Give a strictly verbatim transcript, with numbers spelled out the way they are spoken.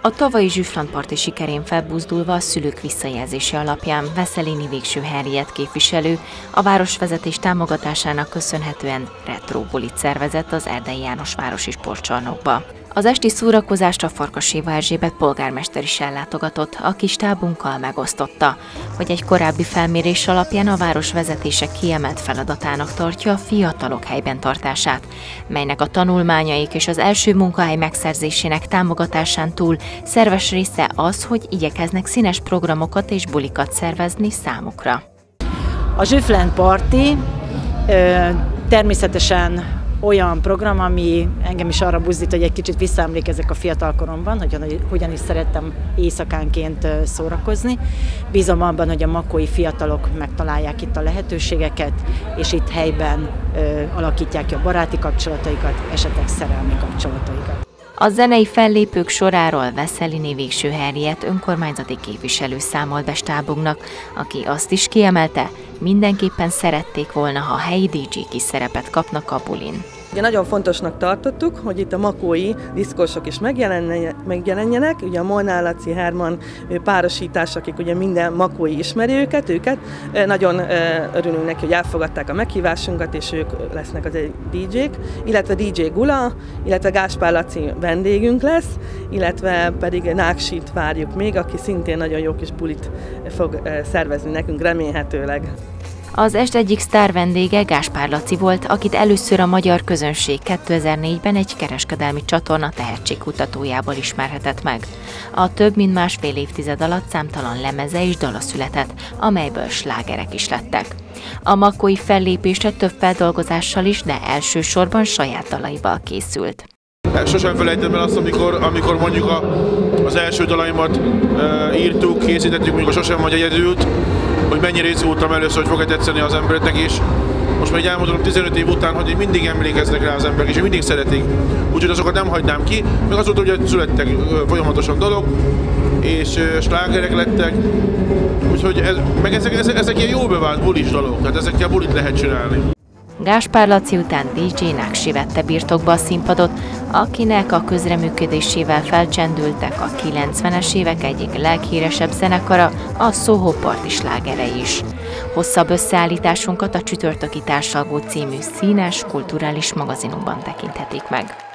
A tavalyi Zsüfland-parti sikerén felbuzdulva a szülők visszajelzése alapján Wesselényi Végső Henriett képviselő a városvezetés támogatásának köszönhetően retro bulit szervezett az Erdei János városi sportcsarnokba. Az esti szórakozást a Farkaséva Erzsébet polgármester is ellátogatott, aki stábunkkal megosztotta, hogy egy korábbi felmérés alapján a város vezetése kiemelt feladatának tartja a fiatalok helyben tartását, melynek a tanulmányaik és az első munkahely megszerzésének támogatásán túl szerves része az, hogy igyekeznek színes programokat és bulikat szervezni számukra. A Zsüfland-parti természetesen olyan program, ami engem is arra buzdít, hogy egy kicsit visszaemlékezek a fiatalkoromban, hogy hogyan is szerettem éjszakánként szórakozni. Bízom abban, hogy a makói fiatalok megtalálják itt a lehetőségeket, és itt helyben ö, alakítják ki a baráti kapcsolataikat, esetleg szerelmi kapcsolataikat. A zenei fellépők soráról Wesselényi Végső Henriett önkormányzati képviselő számolt be stábunknak, aki azt is kiemelte, mindenképpen szerették volna, ha helyi dé dzsék is szerepet kapnak a bulin. Ugye nagyon fontosnak tartottuk, hogy itt a makói diszkósok is megjelenjenek. Ugye a Molnár Laci, Herman párosítás, akik ugye minden makói ismeri őket, őket. Nagyon örülünk neki, hogy elfogadták a meghívásunkat, és ők lesznek az dé dzsék, illetve dé dzsé Gula, illetve Gáspár Laci vendégünk lesz, illetve pedig Náksit várjuk még, aki szintén nagyon jó kis bulit fog szervezni nekünk remélhetőleg. Az est egyik sztár vendége Gáspár Laci volt, akit először a magyar közönség kétezer-négyben egy kereskedelmi csatorna tehetségkutatójából ismerhetett meg. A több mint másfél évtized alatt számtalan lemeze és dala született, amelyből slágerek is lettek. A makói fellépésre több feldolgozással is, de elsősorban saját dalaival készült. Sosem felejtem el azt, amikor, amikor mondjuk a, az első dalaimat e, írtuk, készítettük, mondjuk a Sosem vagy egyedült, hogy mennyire izgultam először, hogy fog-e tetszeni az embereknek, és most már így elmondom tizenöt év után, hogy mindig emlékeznek rá az emberek, és mindig szeretik. Úgyhogy azokat nem hagynám ki, meg azóta ugye születtek folyamatosan dolog, és slágerek lettek, úgyhogy ez, meg ezek, ezek, ezek ilyen jó bevált bulis dolgok, tehát ezekkel bulit lehet csinálni. Gáspár Laci után dé dzsé Náksi vette birtokba a színpadot, akinek a közreműködésével felcsendültek a kilencvenes évek egyik leghíresebb zenekara, a Soho Party slágerei is. Hosszabb összeállításunkat a Csütörtöki Társalgó című színes, kulturális magazinunkban tekinthetik meg.